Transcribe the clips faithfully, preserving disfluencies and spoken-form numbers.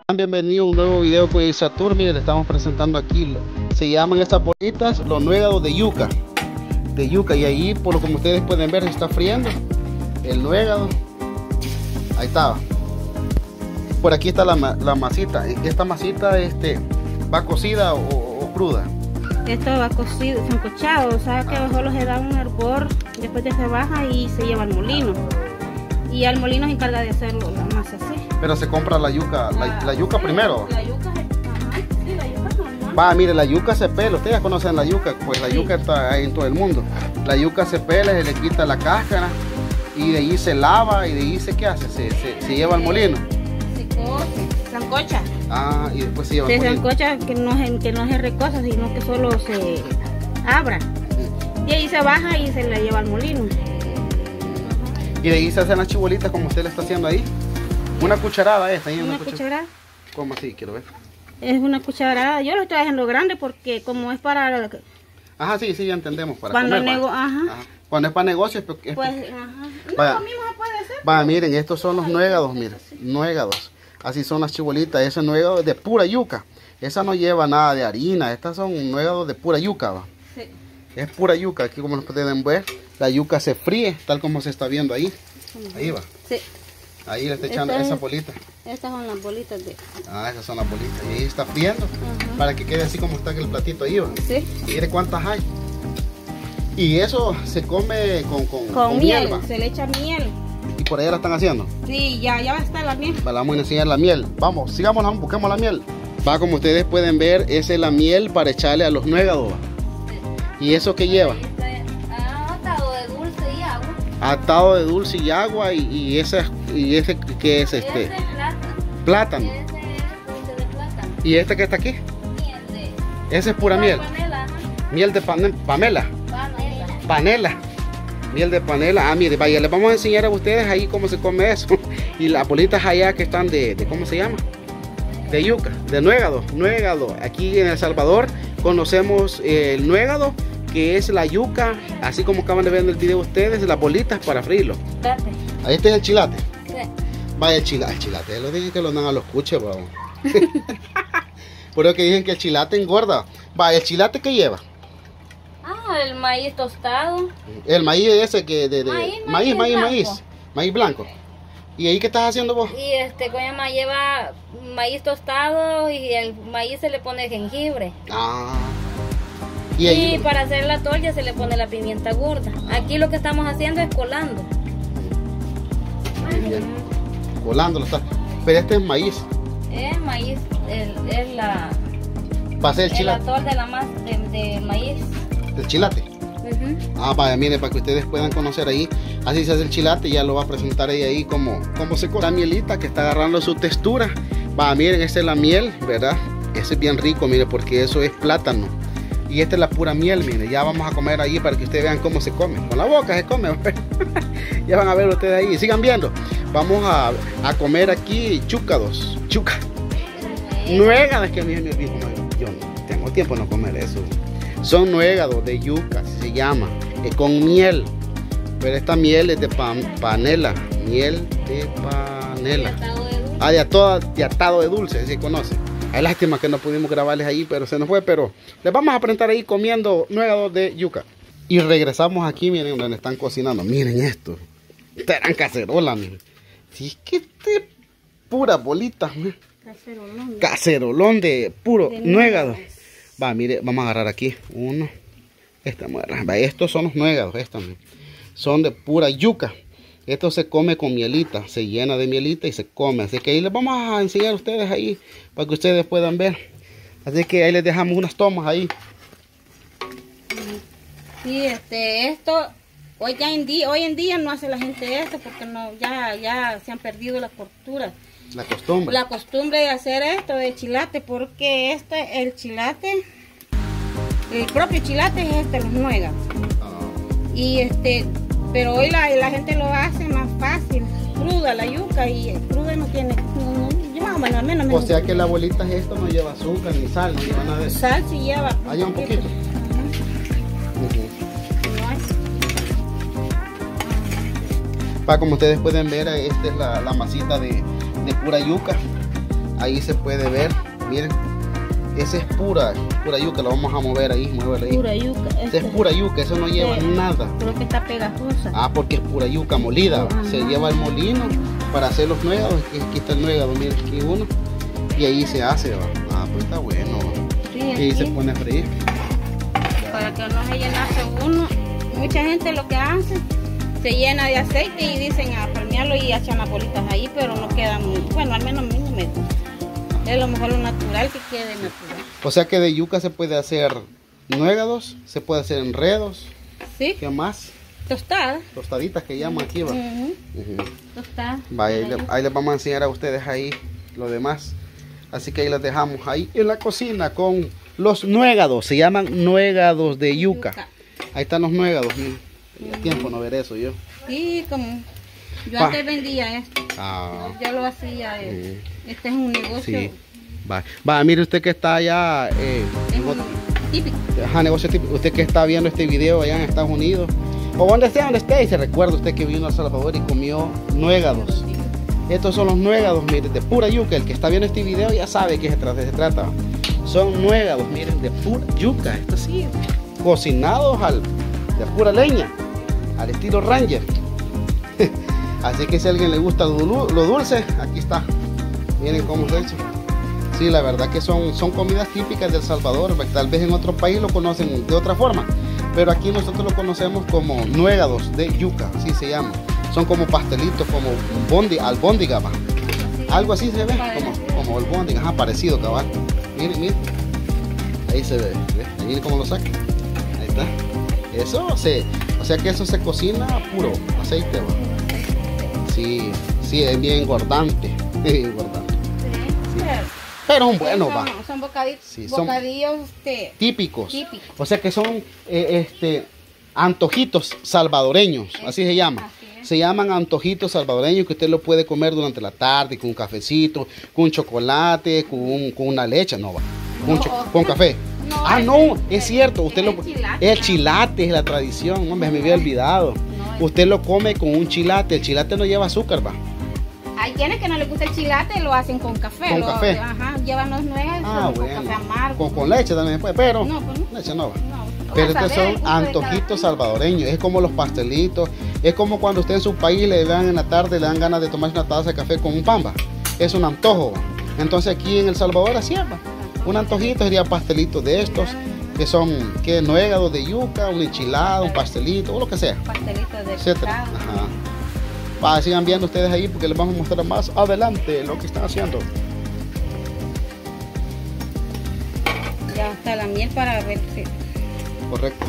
Bienvenido a un nuevo video con Isatur. Miren, le estamos presentando aquí. Se llaman estas bolitas los nuegados de yuca. De yuca. Y ahí, por lo como ustedes pueden ver, se está friendo el nuegado. Ahí está. Por aquí está la, la masita. Esta masita este, va cocida o, o cruda. Esto va cocido, sancochado. O sea que Ah. solo se da un hervor, después de se baja y se lleva al molino. Y al molino se encarga de hacerlo la masa así. Pero se compra la yuca, la, la yuca Sí, primero. La yuca, ajá, sí, la yuca normal. Va, mire, la yuca se pela. Ustedes ya conocen la yuca, pues la Sí. yuca está ahí en todo el mundo. La yuca se pela, se le quita la cáscara y de ahí se lava y de ahí se, ¿qué hace? Se, se, se lleva al molino. Se cose, sancocha. Ah, y después se lleva al Se molino. sancocha que no, se, que no se recosa, sino que solo se abra. Y ahí se baja y se la lleva al molino. Y de ahí se hacen las chibolitas como usted le está haciendo ahí. Una cucharada esta, ahí Una cuchara- cucharada. ¿Cómo así? Quiero ver. Es una cucharada. Yo lo estoy haciendo grande porque como es para... Ajá, sí, sí, ya entendemos. Para Cuando comer, nego- va. ajá. Ajá. Cuando es para negocios, pues, es- Pues, ajá. No, Vaya. lo mismo se puede hacer. Va, miren, estos son los nuegados, miren, nuegados. Así son las chibolitas. Ese nuegado es de pura yuca. Esa no lleva nada de harina. Estas son nuegados de pura yuca, va. Sí. Es pura yuca. Aquí como lo pueden ver, la yuca se fríe, tal como se está viendo ahí. Ahí va. Sí. Ahí le está echando Esta es- esa bolita. Estas son las bolitas de... Ah, esas son las bolitas. Y ahí está friendo Ajá. para que quede así como está el platito ahí, va. Sí. Y mire cuántas hay. Y eso se come con, con, Con, con miel, va. se le echa miel. Y por allá la están haciendo. Sí, ya, ya va a estar la miel. Vale, vamos a enseñar la miel. Vamos, sigamos, busquemos la miel. Va, como ustedes pueden ver, esa es la miel para echarle a los nuegados. Va. ¿Y eso qué lleva? Atado de dulce y agua. Atado de dulce y agua. Y, y ese, y ese que es este Ese es plátano. plátano. Ese es dulce de plátano. Y este que está aquí, Miel de... ese es pura miel. Panela, ajá. Miel de pane- pamela. Panela. Panela. Miel de panela. Ah, mire, vaya, les vamos a enseñar a ustedes ahí cómo se come eso. Y las bolitas allá que están de, de ¿cómo se llama? De yuca, de nuegado. Nuegado. Aquí en El Salvador conocemos eh, el nuegado, que es la yuca, así como acaban de ver en el video ustedes, las bolitas para freírlo. Date. Ahí está el chilate. Sí. Vaya, el chilate. El chilate, lo dije que lo dan a los cuches, vamos. Por eso que dicen que el chilate engorda. Vaya, el chilate que lleva. Ah, el maíz tostado. El maíz ese que de, de Maíz, maíz, maíz maíz, blanco. maíz, maíz blanco. ¿Y ahí qué estás haciendo vos? Y este, ¿cómo se llama? Lleva maíz tostado y el maíz se le pone jengibre. Ah. Y Y, ahí para hacer la torta se le pone la pimienta gorda. Aquí lo que estamos haciendo es colando. bien, colándolo está. Pero este es maíz. Es maíz, el- es la, Va a ser el el chilate. atol de la más de, de maíz. El chilate. Ujú. Ah, vaya, miren, para que ustedes puedan conocer ahí. Así se hace el chilate, ya lo va a presentar ella ahí como, como se corta la mielita que está agarrando su textura. Va, miren, esta es la miel, ¿verdad? Ese es bien rico, miren, porque eso es plátano. Y esta es la pura miel, miren. Ya vamos a comer ahí para que ustedes vean cómo se come. Con la boca se come. Ya van a ver ustedes ahí. Sigan viendo. Vamos a, a comer aquí chúcados. Chuca. Nuegados, que a mí me dijo, no, yo no tengo tiempo de no comer eso. Son nuegados de yuca, así se llama, eh, con miel. Pero esta miel es de pan- panela, miel de panela. Atado de dulce. Ah, de atado de, atado de dulce, si se conoce. Hay lástima que no pudimos grabarles ahí, pero se nos fue. Pero les vamos a presentar ahí comiendo nuegados de yuca. Y regresamos aquí, miren, donde están cocinando. Miren esto. Esta eran cacerolas, miren. Si es que este pura bolita, miren. Cacerolón. Cacerolón de puro De nuegado. nuegados. Va, mire, vamos a agarrar aquí uno. Esta muerra. Va, estos son los nuegados. Estos miren. Son de pura yuca. Esto se come con mielita. Se llena de mielita y se come. Así que ahí les vamos a enseñar a ustedes ahí para que ustedes puedan ver. Así que ahí les dejamos unas tomas ahí. Sí, este, esto, hoy, ya en día, hoy en día no hace la gente esto porque no, ya, ya se han perdido las costuras. La costumbre. La costumbre de hacer esto de chilate, porque este, el chilate, el propio chilate es este, los nuegas. Ah, Y este, pero hoy la, la gente lo hace más fácil, cruda la yuca y cruda no tiene, no, no, yo más o menos, al menos me o sea que la bolita es esto, no lleva azúcar ni sal, no lleva nada de eso. sal sí lleva. Ah, lleva un poquito. Ajá. Ujú. No es- Pa, como ustedes pueden ver, esta es la, la masita de, de pura yuca. ahí se puede ver, miren, esa es pura, pura yuca, la vamos a mover ahí, muévela ahí. Pura yuca. Esa Este, es pura yuca, eso no lleva sí, nada. creo que está pegajosa. Ah, porque es pura yuca molida, Ajá. se lleva al molino para hacer los nuegados, aquí está el nuegado, miren, aquí uno, y ahí se hace, ¿va? Ah, pues está bueno, Sí, y ahí aquí, se pone a freír. para que no se llenase uno. Mucha gente lo que hace, se llena de aceite y dicen a palmearlo y echan las bolitas ahí, pero no queda muy, bueno, al menos a mí no me gusta. Es lo mejor lo natural, que quede natural. O sea que de yuca se puede hacer nuegados, se puede hacer enredos, ¿Sí? ¿qué más? Tostada. Tostaditas que llaman aquí, va. Ujú, Ujú. tostada. Vaya, ahí, le- ahí les vamos a enseñar a ustedes ahí lo demás. Así que ahí les dejamos ahí en la cocina con los nuegados. Se llaman nuegados de yuca. Yuca. Ahí están los nuegados. Miren. Tenía tiempo no ver eso yo. Sí, como yo Va. antes vendía esto, Ah, yo lo hacía. eh, Este es un negocio, sí. Va, va, mire usted que está allá. Eh, es en un típico. Ajá, negocio típico. Usted que está viendo este video allá en Estados Unidos, o donde sea, donde esté, y se recuerda usted que vino a El Salvador y comió nuegados. Estos son los nuegados, miren, de pura yuca. El que está viendo este video ya sabe que se trata. Se trata. Son nuegados, miren, de pura yuca. Esto sí, cocinados al, de pura leña, al estilo Ranger. Así que si a alguien le gusta lo, dul- lo dulce, aquí está. Miren cómo se echa. Sí, la verdad que son, son comidas típicas de El Salvador. Tal vez en otro país lo conocen de otra forma, pero aquí nosotros lo conocemos como nuegados de yuca, así se llama. Son como pastelitos, como bondi, albóndiga, va. Algo así se ve, como, como albóndiga, ajá, parecido, cabal. Miren, miren. Ahí se ve, ¿ve? Ahí miren cómo lo saca. Ahí está. Eso se, o sea que eso se cocina puro aceite, va. Sí, sí, es bien engordante, bien engordante. Sí. Pero un bueno, son, va. Son bocadillos, Sí, son- bocadillos este, Típicos. típicos. O sea que son eh, este antojitos salvadoreños, así se llama. Así es. Se llaman antojitos salvadoreños que usted lo puede comer durante la tarde con un cafecito, con un chocolate, con, un- con una leche, no va. Con, No, cho- con café. no, ah, es- no, es- es cierto, usted es lo el chilate. el chilate es la tradición, hombre, me había olvidado. No, es- Usted lo come con un chilate, el chilate no lleva azúcar, va. Hay quienes que no les gusta el chilate, lo hacen con café. ¿Con lo- café? Ajá, llevan los nueces Ah, con bueno. café amargo. Con, con leche también después, pero No, pues no. leche no va. No, Pero vas a estos ver el son gusto de cada antojitos quien. salvadoreños, es como los pastelitos, es como cuando usted en su país le dan en la tarde, le dan ganas de tomarse una taza de café con un pan, va. Es un antojo. Entonces aquí en El Salvador así es, va. Un antojito sería pastelito de estos, que son que nuegados de yuca, una enchilada, un pastelito, o lo que sea, Pastelitos de etcétera. pescado. Ajá. Va, sigan viendo ustedes ahí porque les vamos a mostrar más adelante lo que están haciendo. Ya está la miel para ver si. Correcto.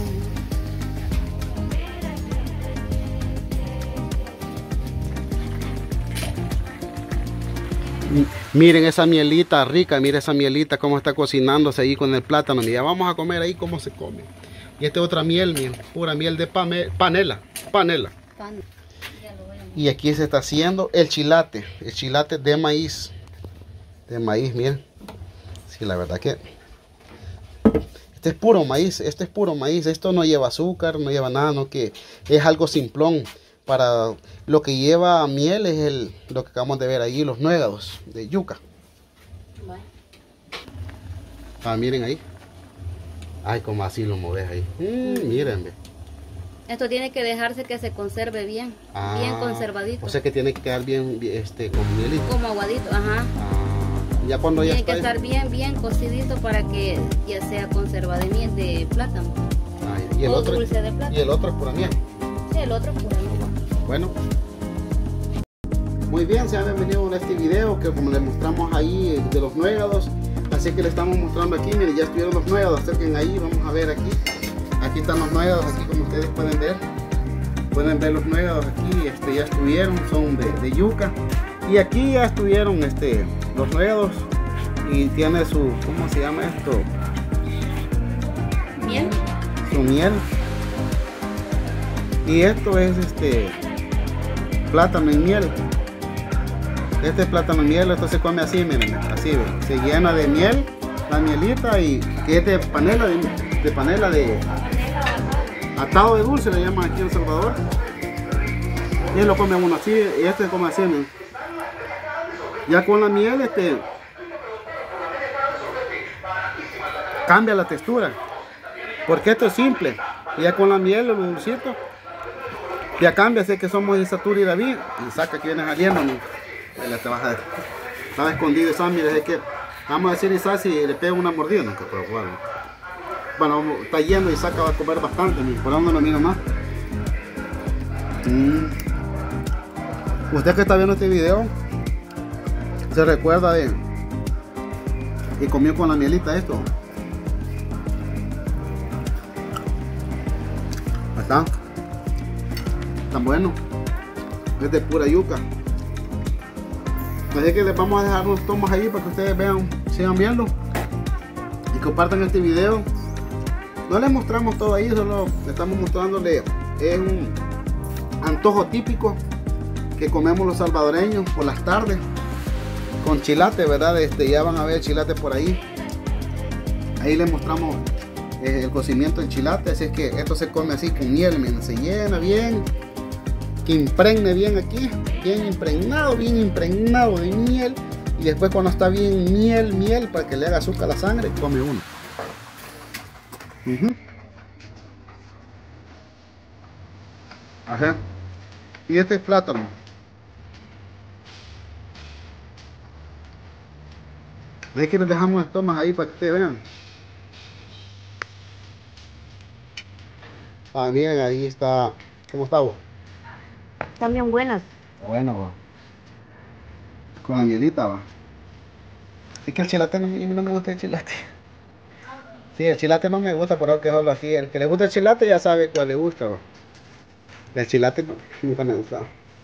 Miren esa mielita rica, miren esa mielita cómo está cocinándose ahí con el plátano. Ya vamos a comer ahí cómo se come. Y esta es otra miel, miren, pura miel de pame- panela, panela. Pan. Y aquí se está haciendo el chilate, el chilate de maíz. De maíz, miren. Sí, la verdad que este es puro maíz, este es puro maíz. Esto no lleva azúcar, no lleva nada, no, que es algo simplón. Para lo que lleva miel es el, lo que acabamos de ver ahí, los nuegados de yuca. Bueno. Ah, miren ahí. Ay, como así lo moves ahí. Mm, miren, ve. Esto tiene que dejarse que se conserve bien, Ah, bien conservadito. O sea que tiene que quedar bien, bien, este, con mielito. Como aguadito, ajá. Ah, ya cuando ya Tiene está que ahí- estar bien, bien cocidito para que ya sea conserva de miel de plátano. Ay, y el o otro, dulce de plátano. y el otro es pura miel. Sí, el otro pura miel. Bueno, muy bien, sean bienvenidos a este video que como les mostramos ahí de los nuegados. Así que le estamos mostrando aquí, miren, ya estuvieron los nuegados, acerquen ahí, vamos a ver aquí. Aquí están los nuegados, aquí como ustedes pueden ver. Pueden ver los nuegados aquí, este, ya estuvieron, son de, de yuca. Y aquí ya estuvieron este, los nuegados y tiene su, ¿cómo se llama esto? Miel. Su miel. Y esto es este plátano y miel. Este es plátano y miel, esto se come así, miren, así, ¿ve? Se llena de miel, la mielita, y que es de panela, de, de panela de atado de dulce, le llaman aquí en El Salvador. Y él lo come uno así, y este se come así, miren. Ya con la miel, este, cambia la textura. Porque esto es simple. Ya con la miel, los dulcitos, ya cambia. Así que somos Isatura y David. Y saca que viene saliendo. Ya te vas a ver. Estaba escondido esa, mire, es que vamos a decir Isaac si le pega una mordida, nunca, pero bueno. Bueno, está yendo y Isaac va a comer bastante, mire, por donde lo miro más. Mm. Usted que está viendo este video, se recuerda de que comió con la mielita esto. Ahí está. Tan bueno. Es de pura yuca. Así que les vamos a dejar unos tomos ahí para que ustedes vean, sigan viendo y compartan este video. No les mostramos todo ahí, solo estamos mostrándole, es un antojo típico que comemos los salvadoreños por las tardes con chilate, ¿verdad? Este, ya van a ver chilate por ahí. Ahí les mostramos eh, el cocimiento del chilate, así es que esto se come así con miel, miren, se llena bien, que impregne bien aquí, bien impregnado, bien impregnado de miel. Y después cuando está bien miel, miel, para que le haga azúcar a la sangre, come uno. Uh-huh. Ajá. Y este es plátano. ¿Ves que les dejamos las tomas ahí para que ustedes vean? Ah, bien, ahí está. ¿Cómo está vos? Están bien buenas. Bueno, va. Con la mielita, va. Es que el chilate no, no me gusta el chilate. Sí, el chilate no me gusta, por eso que solo así. El que le gusta el chilate ya sabe cuál le gusta, va. El chilate no, nunca me gusta.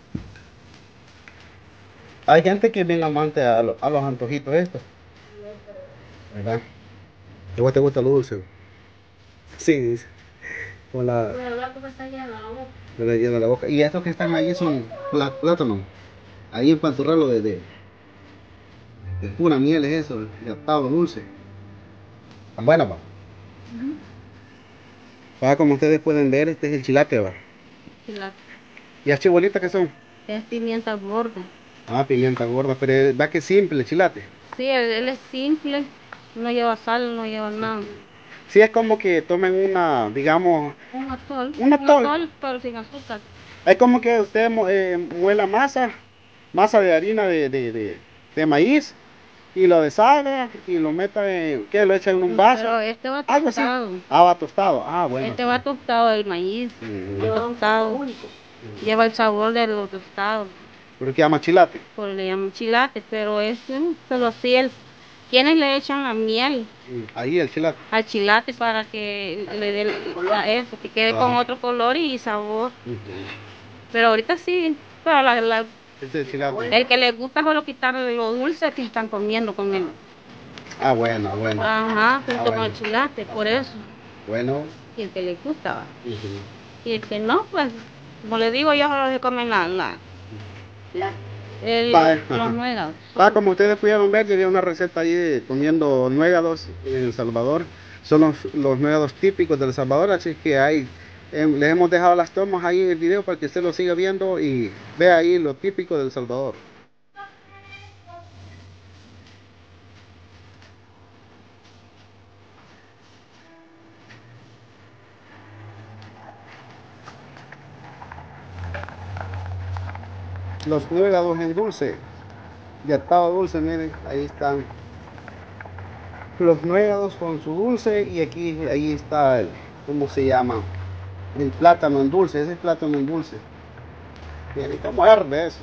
Hay gente que es bien amante a, lo, a los antojitos estos, ¿verdad? ¿A vos te gusta lo dulce? Sí, dice. Con la... Me llena la boca. Y estos que están ahí son plátanos. Ahí empanturrarlo de, de, de pura miel es eso, de atado dulce. Tan buena, va. Uh-huh. Va, como ustedes pueden ver, este es el chilate, va. Chilate. ¿Y las chibolitas qué son? Es pimienta gorda. Ah, pimienta gorda, pero va que es simple el chilate. Sí, él, él es simple, no lleva sal, no lleva nada. Sí, es como que tomen una, digamos... Un atol. Un atol. Un atol, pero sin azúcar. Es como que usted eh, muela masa, masa de harina de, de, de, de maíz, y lo deshaga y lo meta en, ¿qué? Lo echa en un vaso. Pero este va Algo tostado. así. Ah, va tostado. Ah, bueno. Este va tostado, el maíz. Uh-huh. Lleva tostado. Uh-huh. Lleva el sabor de los tostados. ¿Por qué llama chilate? Pues le llaman chilate, pero es, pero así el... Quienes le echan la miel ahí el chilate al chilate para que le dé eso, que quede ah. con otro color y sabor. Uh-huh. Pero ahorita sí, para la, la, este es chilate. El que les gusta solo quitarle lo dulce que están comiendo con él. Ah, bueno, bueno. Ajá, junto ah, con bueno. el chilate, por eso. Bueno. Y el que les gusta va. Uh-huh. Y el que no, pues, como les digo, ellos solo se comen la, la, la El, Va, los nuegados. Va, como ustedes pudieron ver, yo di una receta ahí de comiendo nuegados en El Salvador. Son los, los nuegados típicos de El Salvador, así que ahí eh, les hemos dejado las tomas ahí en el video para que usted lo siga viendo y vea ahí lo típico de El Salvador. Los nuegados en dulce, de atado dulce, miren, ahí están los nuegados con su dulce y aquí ahí está el, ¿cómo se llama? El plátano en dulce, ese es plátano en dulce. Miren cómo arde eso.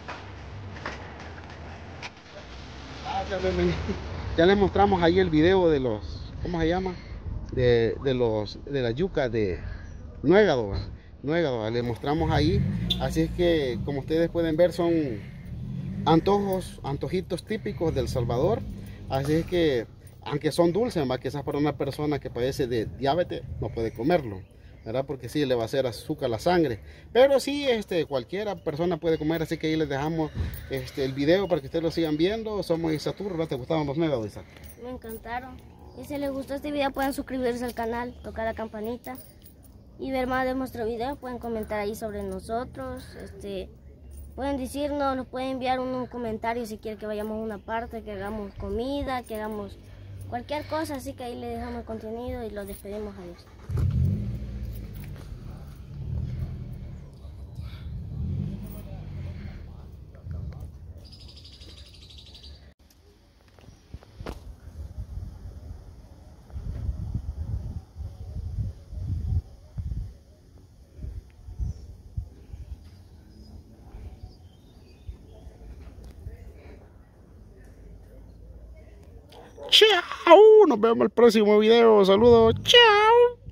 Ah, ya, les, ya les mostramos ahí el video de los, ¿cómo se llama? De, de los, de la yuca de nuegado. Nuegado, le mostramos ahí, así es que como ustedes pueden ver son antojos, antojitos típicos del Salvador, así es que aunque son dulces, más quizás para una persona que padece de diabetes no puede comerlo, ¿verdad? Porque sí le va a hacer azúcar a la sangre, pero sí este, cualquiera persona puede comer, así que ahí les dejamos este, el video para que ustedes lo sigan viendo. Somos Isatura, ¿no? ¿Te gustaban los nuegados, Isaac? Me encantaron, y si les gustó este video pueden suscribirse al canal, tocar la campanita y ver más de nuestro video. Pueden comentar ahí sobre nosotros, este, pueden decirnos, nos pueden enviar un, un comentario si quieren que vayamos a una parte, que hagamos comida, que hagamos cualquier cosa, así que ahí le dejamos el contenido y los despedimos. Adiós. Chao, nos vemos en el próximo video. Saludos, chao.